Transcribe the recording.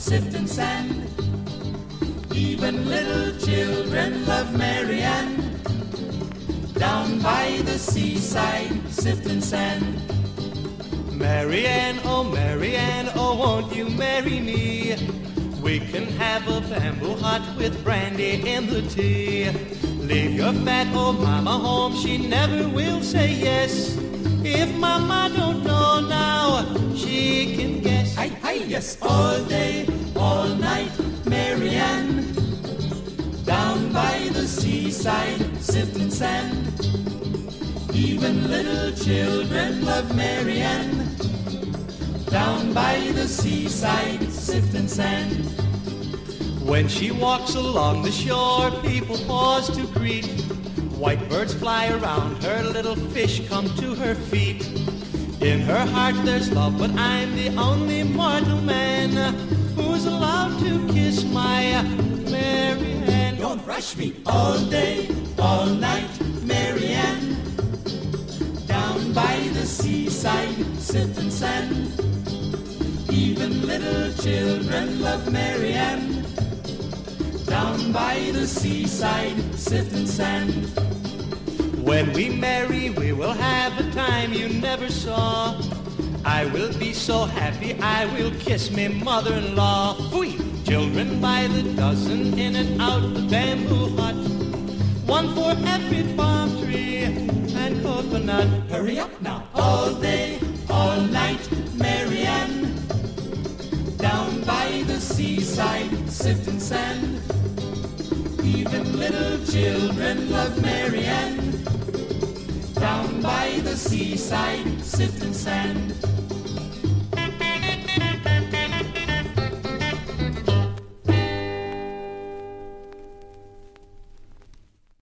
sifting sand. Even little children love Mary Ann, down by the seaside, sifting sand. Mary Ann, oh won't you marry me? We can have a bamboo hut with brandy in the tea. Leave your fat old mama home, she never will say yes. If mama don't know now, she can guess. Hi, hi, yes, all day, all night, Mary Ann, down by the seaside, sifting sand. Even little children love Mary Ann, down by the seaside, sifting sand. When she walks along the shore, people pause to greet. White birds fly around her, little fish come to her feet. In her heart there's love, but I'm the only mortal man who's allowed to kiss my Mary Ann. Don't rush me all day, all night, Mary Ann, down by the seaside, sifting sand. Even little children love Mary Ann, down by the seaside, sifting sand. When we marry, we will have a time you never saw. I will be so happy, I will kiss me mother-in-law. Fui! Children by the dozen, in and out the bamboo hut, one for every palm tree and coconut. Hurry up now, all day, all night, Mary Ann, down by the seaside, sifting sand. Even little children love Mary Ann, down by the seaside, sifting sand.